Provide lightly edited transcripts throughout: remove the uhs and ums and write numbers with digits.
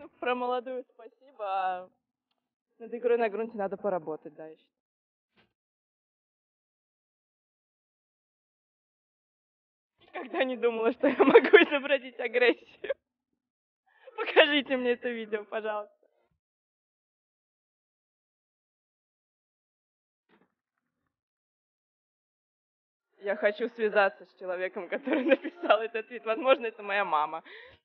Ну, про молодую спасибо, а над игрой на грунте надо поработать, да, еще. Никогда не думала, что я могу изобразить агрессию. Покажите мне это видео, пожалуйста. Я хочу связаться с человеком, который написал этот твит. Возможно, это моя мама.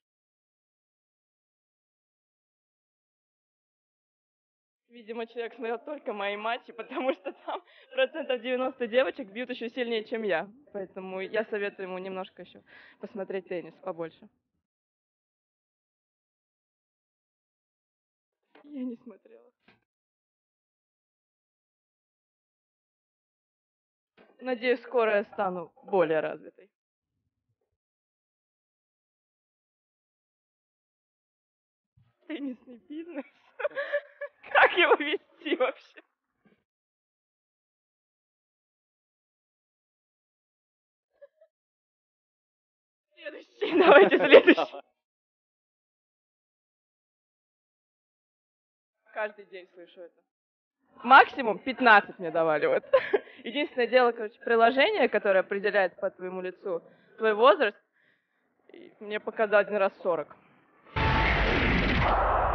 Видимо, человек смотрел только мои матчи, потому что там 90% девочек бьют еще сильнее, чем я. Поэтому я советую ему немножко еще посмотреть теннис побольше. Я не смотрела. Надеюсь, скоро я стану более развитой. Теннисный бизнес? Как его вести вообще? Следующий, давайте следующий. Каждый день слышу это. Максимум 15 мне давали. Вот. Единственное дело, короче, приложение, которое определяет по твоему лицу твой возраст, и мне показал один раз 40.